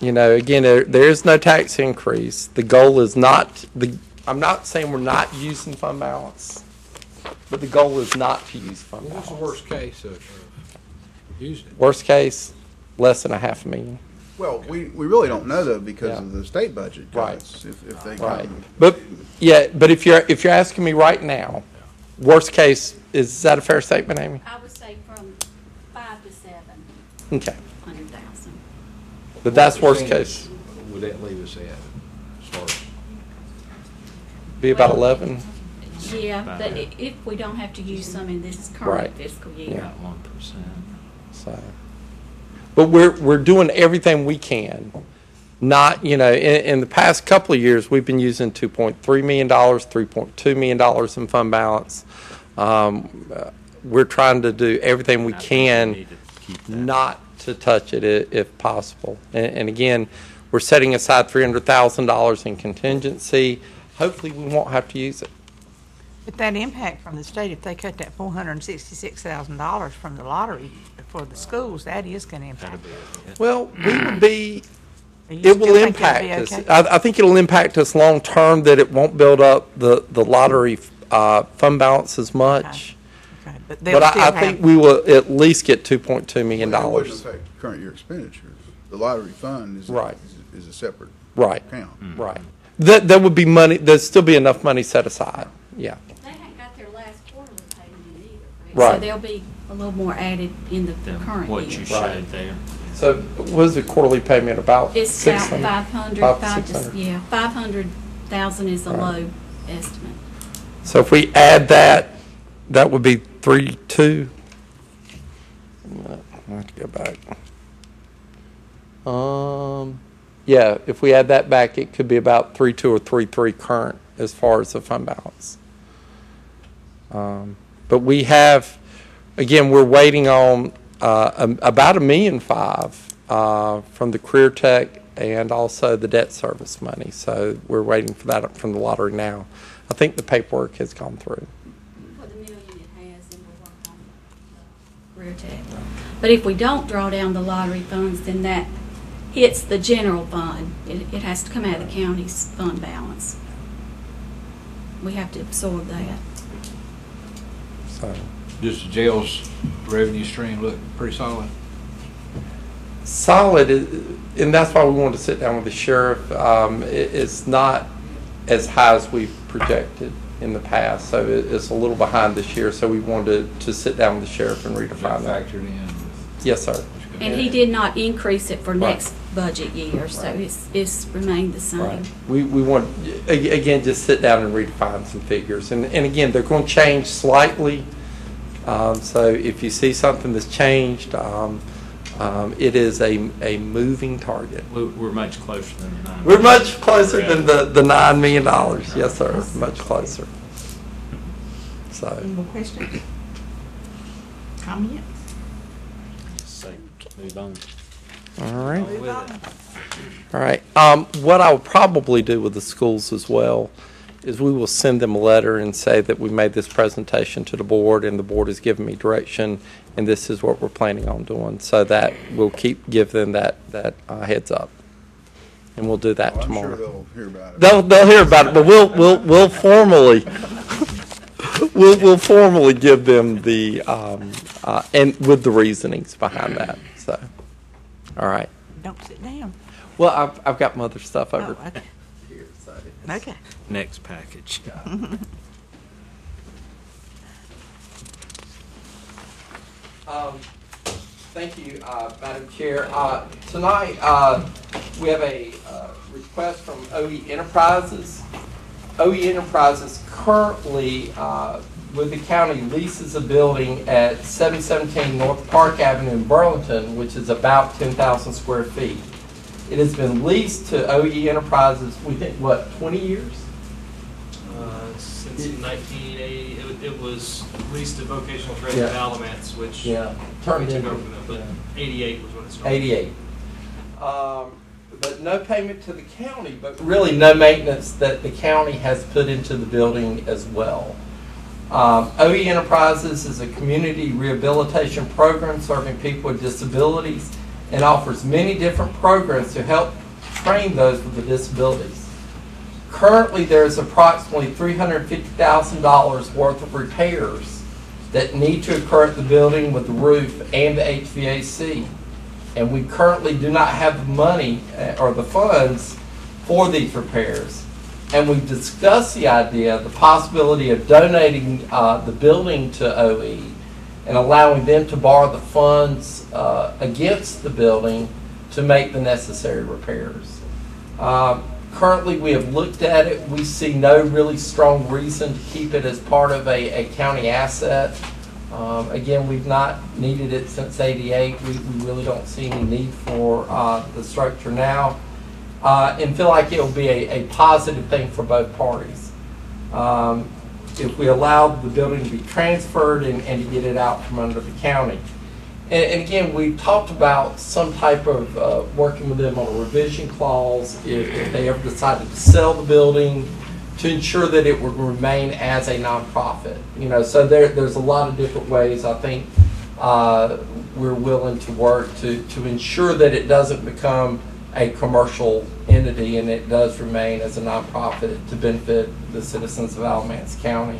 You know, again, there, there is no tax increase. The goal is not, the, I'm not saying we're not using fund balance, but the goal is not to use fund What's balance. the worst case of of using it? Worst case, less than a half a million. Well, we, we really don't know though because Yeah. of the state budget Right. cuts. If, if they Right. come- But, yeah, but if you're, if you're asking me right now, worst case, is that a fair statement, Amy? I would say from five to seven Okay. hundred thousand. But that's What worst percentage case. Would that leave us at, as far as? Be about Well, eleven? Yeah, but i- if we don't have to use some in this Right. current fiscal year. Yeah. About one percent. So, but we're, we're doing everything we can. Not, you know, in, in the past couple of years, we've been using two point three million dollars, three point two million dollars in fund balance. Um, uh, we're trying to do everything we I think we can need to keep that. not to touch it i- if possible. And, and again, we're setting aside three hundred thousand dollars in contingency. Hopefully, we won't have to use it. But that impact from the state, if they cut that four hundred and sixty-six thousand dollars from the lottery for the schools, that is gonna impact. Well, we would be, Do you it will still think it'll impact be us. okay? I, I think it'll impact us long-term, that it won't build up the, the lottery uh, fund balance as much. Okay, But they'll But still I, I have. think we will at least get two point two million Well, it wouldn't dollars. affect current year expenditures. The lottery fund is, Right. is, is a separate Right, account. right. That, that would be money, there'd still be enough money set aside, yeah. They haven't got their last quarterly payment either. correct? Right. So there'll be a little more added in the the current What you year. showed there. So what is the quarterly payment about? It's about six hundred? five hundred, Five to five to, six hundred. yeah, five hundred thousand is a Right. low estimate. So if we add that, that would be three, two. I have to go back. Um, yeah, if we add that back, it could be about three, two or three, three current as far as the fund balance. Um, but we have, again, we're waiting on uh, um, about a million five uh, from the Career Tech and also the debt service money. So we're waiting for that from the lottery now. I think the paperwork has gone through. For the million it has, and we'll work on the career tech. But if we don't draw down the lottery funds, then that hits the general fund. It, it has to come out of the county's fund balance. We have to absorb that. So Does the jail's revenue stream look pretty solid? solid, is- and that's why we wanted to sit down with the sheriff. Um, it, it's not as high as we've projected in the past, so it, it's a little behind this year. So we wanted to, to sit down with the sheriff and Is that redefine that. factored in? Yes, sir. And he did not increase it for Right. next budget year, so Right. it's, it's remained the same. Right. We, we want, a- again, just sit down and redefine some figures. And, and again, they're going to change slightly. Um, so if you see something that's changed, um, um, it is a, a moving target. We- We're much closer than the nine. We're much closer than the, the nine million dollars. Yes, sir, much closer. So, Any more questions? Comments? Say, move on. all right. Move on. All right. Um, what I'll probably do with the schools as well is we will send them a letter and say that we made this presentation to the board and the board has given me direction and this is what we're planning on doing. So that we'll keep, give them that, that uh, heads up. And we'll do that Well, I'm sure tomorrow. they'll hear about it. They'll, they'll hear about it, but we'll, we'll, we'll formally, we'll, we'll formally give them the, um, uh, and with the reasonings behind that, so. All right. Don't sit down. Well, I've, I've got some other stuff Oh, over okay. here, so. Okay. Next package. Um, Thank you, uh, Madam Chair. Uh, Tonight, uh, we have a uh, request from O E Enterprises. O E Enterprises currently, uh, with the county, leases a building at seven seventeen North Park Avenue in Burlington, which is about ten thousand square feet. It has been leased to O E Enterprises, we think, what, twenty years? Uh, since nineteen eighty, it, wa- it was leased to Vocational Training Yeah. of Alamance, which Yeah. we Turned took into- over from them, but yeah. eighty-eight was when it started. eighty-eight. Um, But no payment to the county, but really no maintenance that the county has put into the building as well. Um, O E Enterprises is a community rehabilitation program serving people with disabilities and offers many different programs to help train those with the disabilities. Currently, there is approximately three hundred fifty thousand dollars worth of repairs that need to occur at the building with the roof and the H V A C. And we currently do not have the money uh, or the funds for these repairs. And we discussed the idea, the possibility of donating uh, the building to O E and allowing them to borrow the funds uh, against the building to make the necessary repairs. Uh, currently, we have looked at it. We see no really strong reason to keep it as part of a, a county asset. Um, again, we've not needed it since eighty-eight. We, we really don't see any need for uh, the structure now. Uh, and feel like it will be a, a positive thing for both parties. Um, if we allow the building to be transferred and, and to get it out from under the county. And, and again, we talked about some type of uh, working with them on a revision clause if, if they ever decided to sell the building, to ensure that it would remain as a nonprofit. You know, so there, there's a lot of different ways I think uh, we're willing to work to, to ensure that it doesn't become a commercial entity and it does remain as a nonprofit to benefit the citizens of Alamance County.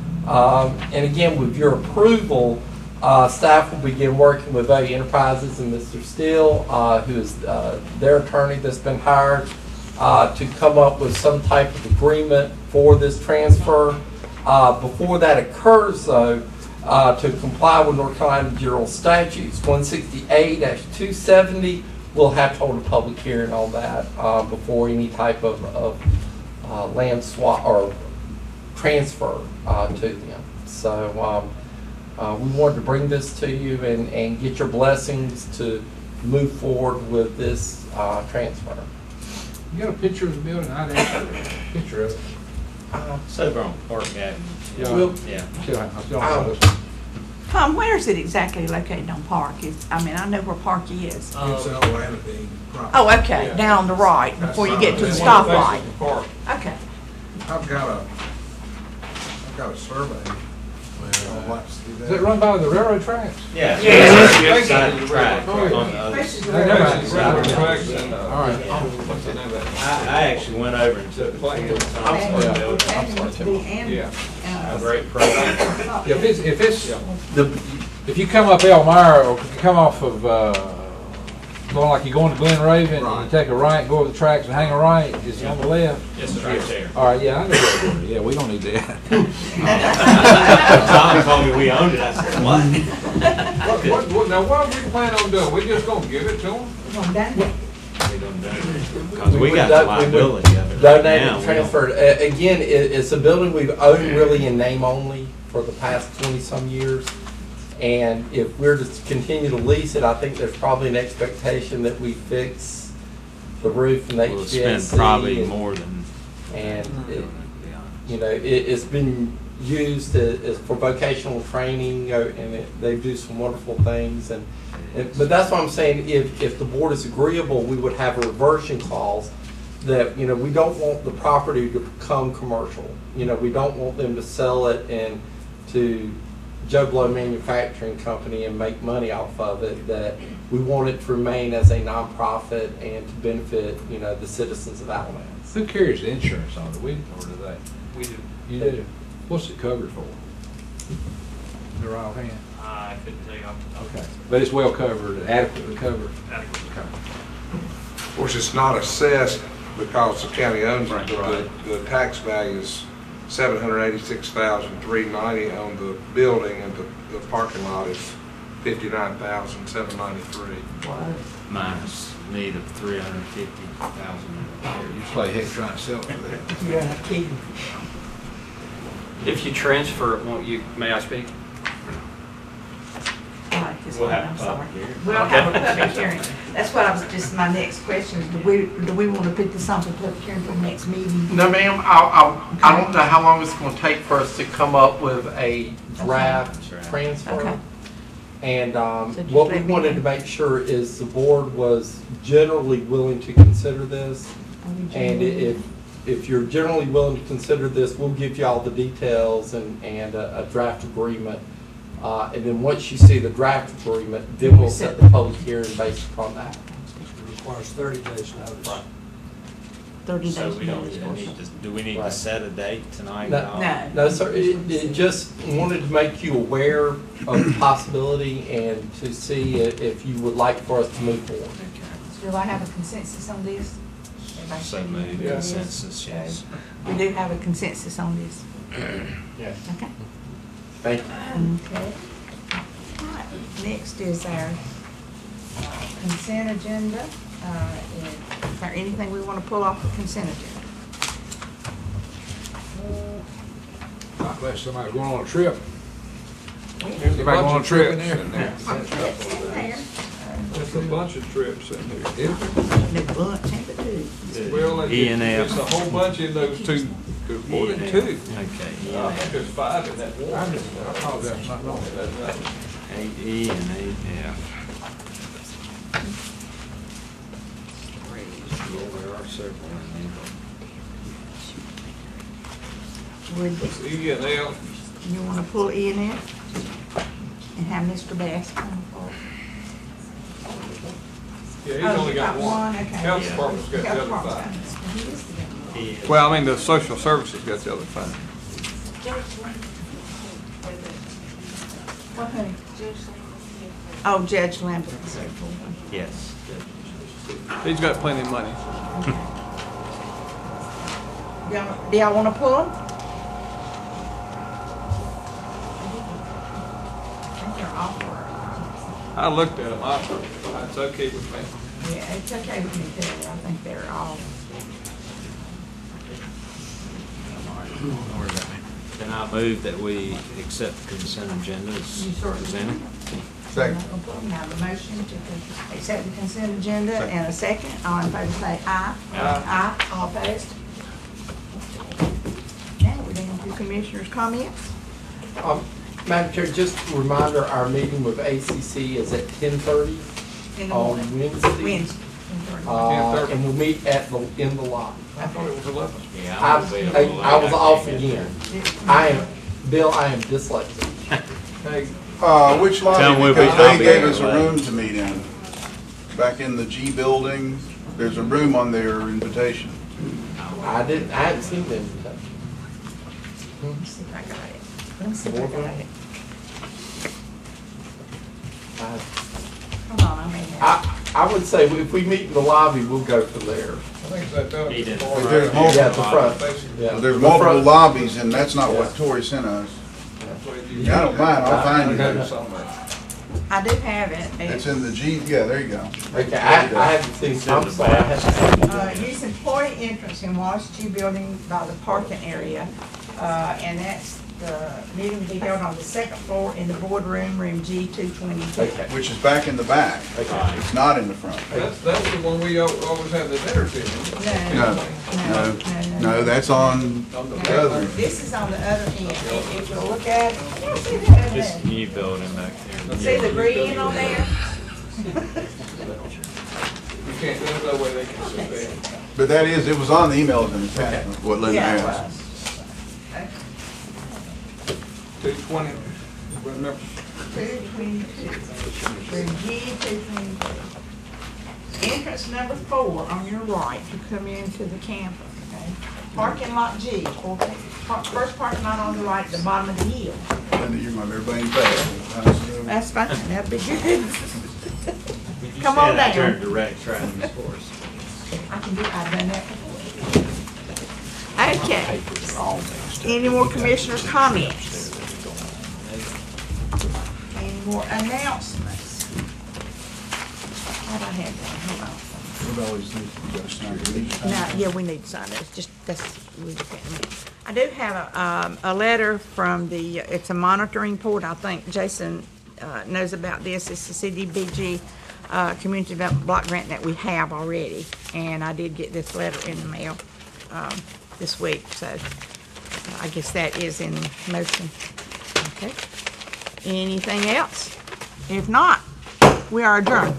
Um, and again, with your approval, uh, staff will begin working with O E Enterprises and Mister Steele, uh, who is uh, their attorney that's been hired, uh, to come up with some type of agreement for this transfer. Uh, before that occurs, though, uh, to comply with North Carolina General Statutes one sixty-eight dash two seventy, we'll have to hold a public hearing on that uh, before any type of, of uh, land swap or transfer uh, to them. So um, uh, we wanted to bring this to you and, and get your blessings to move forward with this uh, transfer. You got a picture of the building? I'd ask for a picture of it. Uh, It's over on Park Avenue. Yeah. We'll- Yeah. Still, I still Um, don't know. Tom, where is it exactly located on Park? Is, I mean, I know where Park is. It's Um, Atlanta being property. Oh, okay, Yeah. down on the right, before you get to the It's one of the stoplight. things in the park. Okay. I've got a, I've got a survey. I'd like to see Is it run by the railroad tracks? Yeah. Yeah. Yeah. Side of the track, Oh, yeah. on the other Faces side. the Never railroad. mind. Railroad tracks and, uh, All right. what's the name of that? I, I actually went over and took pictures of the And- building. and used to be and, Yeah. A uh, great program. Yeah, if it's, if it's, Yeah. The, if you come up Elmira, or if you come off of, uh, going like you're going to Glen Raven, and you Right. take a right, go over the tracks and hang a right, it's on the left. Yes, it's right there. All right, yeah, I know where it is. Yeah, we don't need that. Tom told me we owned it. I said, what? What, what, what, now what are we planning on doing? We just gonna give it to them? on that day. We don't do it. Because we would got do- the we would liability of it. right donate now. and We don't- transfer. Uh, again, it, it's a building we've owned really in name only for the past twenty some years. And if we're to continue to lease it, I think there's probably an expectation that we fix the roof and the We'll H V A C. spend probably and- more than. And, it- to be honest. you know, it, it's been used as, as for vocational training, uh, and it, they do some wonderful things. And, and but that's what I'm saying. If if the board is agreeable, we would have a reversion clause that, you know, we don't want the property to become commercial. You know, we don't want them to sell it and to Joe Blow Manufacturing Company and make money off of it. That we want it to remain as a nonprofit and to benefit, you know, the citizens of Alamance. Who carries the insurance on it? We, or do they? We do. You do? What's it covered for? The right hand? I couldn't tell you off the top of my Okay. head. But it's well covered, adequately covered? Adequately. Okay. Of course, it's not assessed because the county owns it, but the, the tax value is seven hundred eighty-six thousand three hundred ninety on the building, and the, the parking lot is fifty-nine thousand seven hundred ninety-three. Minus need of three hundred fifty thousand. You play heck trying to sell it for that. You're not kidding. If you transfer it, won't you, may I speak? Right, this We'll one, have I'm a sorry. public hearing. We'll have a public hearing. That's what I was, just my next question is, do we, do we want to put this on for public hearing for the next meeting? No, ma'am, I, I, I don't know how long it's gonna take for us to come up with a draft Okay. transfer. Okay. And, um, So just what we let me wanted know. to make sure is the board was generally willing to consider this. And i- if, if you're generally willing to consider this, we'll give you all the details and, and a, a draft agreement, Uh, and then once you see the draft agreement, then we'll set the public hearing based upon that. It requires thirty days notice. Right. thirty So days we don't notice. even need to, do we need to Right. set a date tonight? No, No. no, sir, it, it just wanted to make you aware of the possibility and to see i- if you would like for us to move forward. Do I have a consensus on this? Everybody So say moved. yes? Consensus, yes. We do have a consensus on this. Yes. Okay. Thank you. Okay. All right. Next is our uh, consent agenda. Uh, and Is there anything we want to pull off the consent agenda? Unless somebody's going on a trip. There's a Anybody bunch going on of a trip trips in there? in there. It's in there. There's a bunch of trips in here. The bunch, ain't it, too? Well, E and F. there's a whole bunch in those two, there's more than two. Okay. Uh, I think there's five in that one. I apologize, not knowing. Eight E and eight F. Yeah, there are several in Would It's E and F. you want to pull E and F? And have Mister Bass come forward? Yeah, he's Oh, only you got one. Okay. Health department's got the Health other department's five. got- he is the other one. there. Well, I mean, the social services got the other five. What, honey? Oh, Judge Lambert. Yes. He's got plenty of money. Y'all- Do y'all want to pull them? I think they're off work. I looked at them, I, it's okay with me. Yeah, it's okay with me too. I think they're all. Then I move that we accept the consent agenda as You certainly presented. Second. We have a motion to accept the consent agenda and a second. All in favor say aye. Aye. Aye. All opposed? Now we're down to commissioners' comments. Um, Madam Chair, just a reminder, our meeting with A C C is at ten thirty In the on morning. Wednesday. Wednesday. Uh, ten thirty. and we'll meet at the, in the lobby. I thought it was eleven. Yeah, I, I'm available. I, I was off can't get again. I am, Bill, I am dyslexic. Hey, Uh, which Tell lobby? them we'll be- Because I'll they be gave there, us a right? room to meet in. Back in the G building, there's a room on their invitation. I didn't, I hadn't seen them. Let me see if I got it. Let me see if I got it. I, Hold on, I may have. I, I would say if we meet in the lobby, we'll go from there. I think it's that done. He didn't. But there's multiple, Yeah, at the front. Yeah. there's The multiple front. lobbies, and that's not what Yeah. Tori sent us. Yeah, I don't mind, I'll find you. I do have it. It's in the G, yeah, there you go. Okay, I, I haven't seen, I'm sorry. I haven't- Uh, use employee entrance in Wallace G building by the parking area. Uh, and that's the meeting to be held on the second floor in the boardroom, room G two twenty-two. Okay. Which is back in the back. Okay. It's not in the front. That's, that's the one we al- always have the dinners in. No, No, no, no, that's on On the the other. this is on the other end. If if you'll look at it, you see that over This there? new building back there. See the green on there? You can't, there's no way they can sit there. But that is, it was on the emails in the attachment, what Linda Yeah, it asked. was. Two twenty, remember, two twenty-two, room G two twenty-two. Entrance number four on your right to come into the campus, okay? Parking lot G, or par- first parking lot on the right at the bottom of the hill. Linda, you're my everybody's best. That's fine, that'd be good. You Come said on I down. turned direct traffic for us. I can do, I've done that before. Okay. Any more commissioners' comments? Any more announcements? How'd I have that? Hold on. What about these things you gotta sign? Each time? No, yeah, we need to sign it. It's just, that's, we just can't minute. I do have a, um, a letter from the, it's a monitoring board. I think Jason, uh, knows about this. It's the C D B G, uh, Community Development Block Grant that we have already. And I did get this letter in the mail, um, this week, so I guess that is in motion. Okay. Anything else? If not, we are adjourned.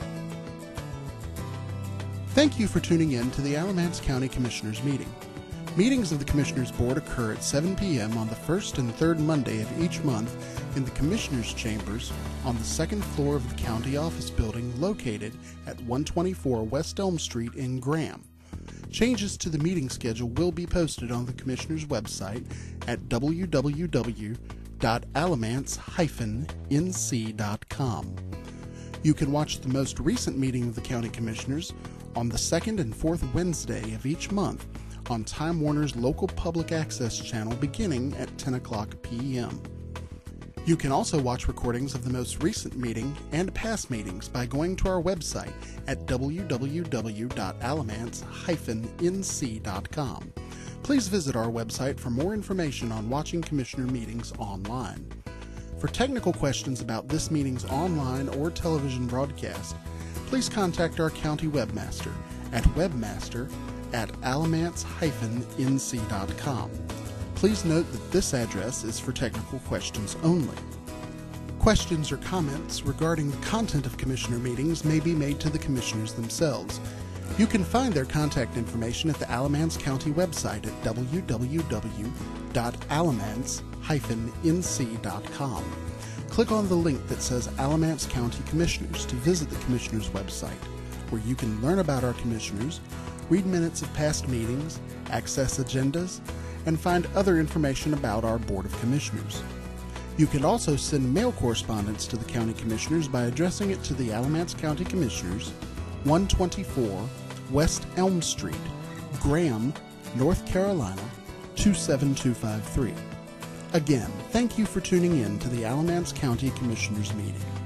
Thank you for tuning in to the Alamance County Commissioners meeting. Meetings of the Commissioners Board occur at seven p m on the first and third Monday of each month in the Commissioners' Chambers on the second floor of the County Office Building located at one twenty-four West Elm Street in Graham. Changes to the meeting schedule will be posted on the Commissioners' website at w w w dot alamance dash n c dot com. You can watch the most recent meeting of the County Commissioners on the second and fourth Wednesday of each month on Time Warner's local public access channel beginning at ten o'clock p m You can also watch recordings of the most recent meeting and past meetings by going to our website at w w w dot alamance dash n c dot com. Please visit our website for more information on watching Commissioner meetings online. For technical questions about this meeting's online or television broadcast, please contact our county webmaster at webmaster at alamance dash n c dot com. Please note that this address is for technical questions only. Questions or comments regarding the content of Commissioner meetings may be made to the Commissioners themselves. You can find their contact information at the Alamance County website at w w w dot alamance dash n c dot com. Click on the link that says Alamance County Commissioners to visit the Commissioners website, where you can learn about our Commissioners, read minutes of past meetings, access agendas, and find other information about our Board of Commissioners. You can also send mail correspondence to the County Commissioners by addressing it to the Alamance County Commissioners, one twenty-four West Elm Street, Graham, North Carolina, two seven two five three. Again, thank you for tuning in to the Alamance County Commissioners meeting.